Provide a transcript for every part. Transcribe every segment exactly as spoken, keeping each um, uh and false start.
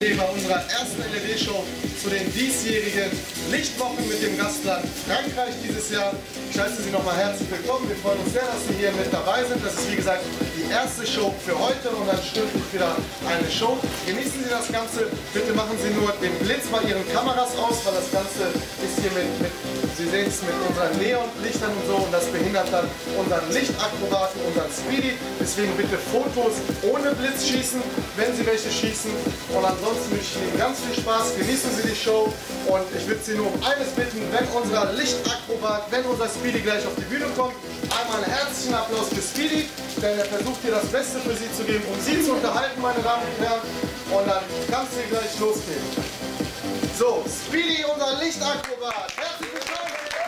Bei unserer ersten L E D-Show zu den diesjährigen Lichtwochen mit dem Gastland Frankreich dieses Jahr. Ich heiße Sie nochmal herzlich willkommen. Wir freuen uns sehr, dass Sie hier mit dabei sind. Das ist wie gesagt die erste Show für heute und dann stündlich wieder eine Show. Genießen Sie das Ganze. Bitte machen Sie nur den Blitz bei Ihren Kameras aus, weil das Ganze ist hier mit, mit Sie sehen es mit unseren Neonlichtern und so und das behindert dann unseren Lichtakrobaten, unseren Speedy. Deswegen bitte Fotos ohne Blitz schießen, wenn Sie welche schießen. Und ansonsten wünsche ich Ihnen ganz viel Spaß. Genießen Sie die Show und ich würde Sie nur um eines bitten, wenn unser Lichtakrobat, wenn unser Speedy gleich auf die Bühne kommt, einmal einen herzlichen Applaus für Speedy, denn er versucht hier das Beste für Sie zu geben, um Sie zu unterhalten, meine Damen und Herren. Und dann kann es hier gleich losgehen. So, Speedy, unser Lichtakrobat. Herzlich willkommen.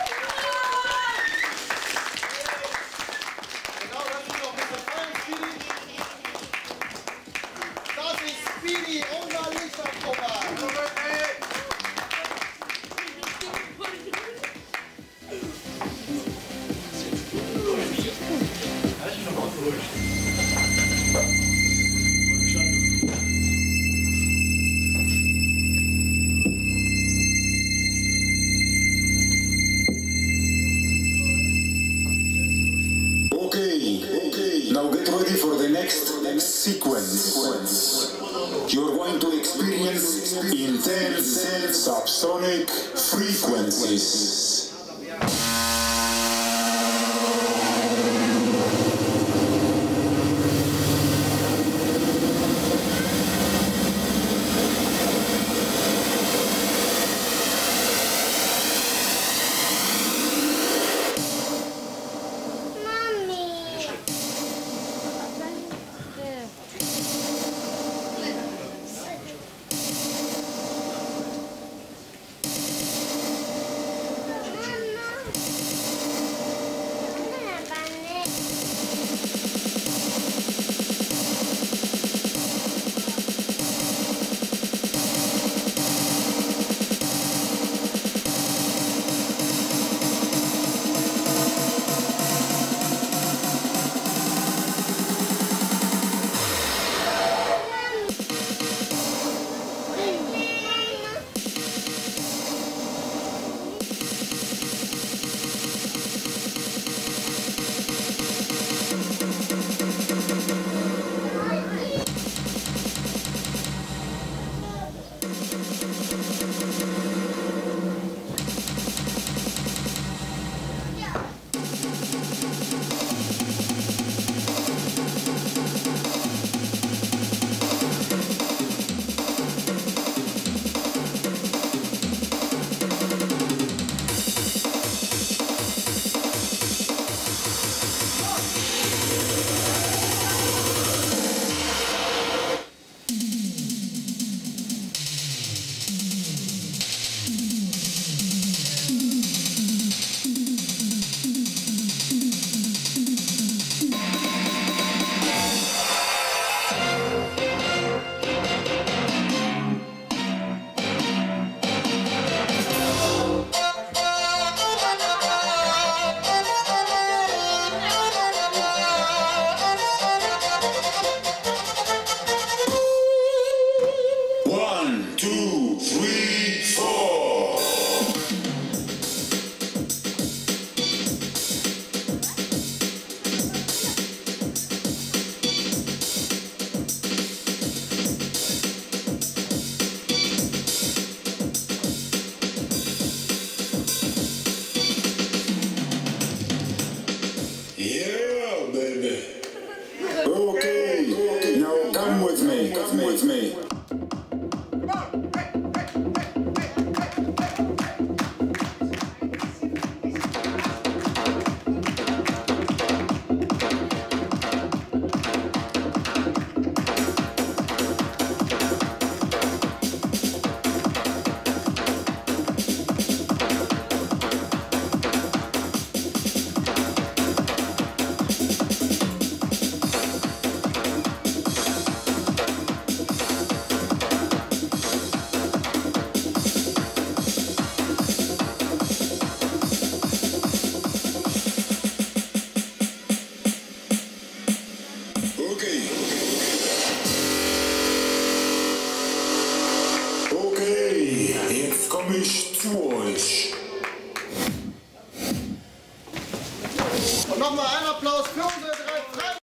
Genau, das ist noch ein bisschen fein, Speedy. Das ist Speedy, unser Lichtakrobat. Now get ready for the next sequence. You're going to experience intense subsonic frequencies. Okay, now come with me, come with me. mich zu euch. Und nochmal einen Applaus für unsere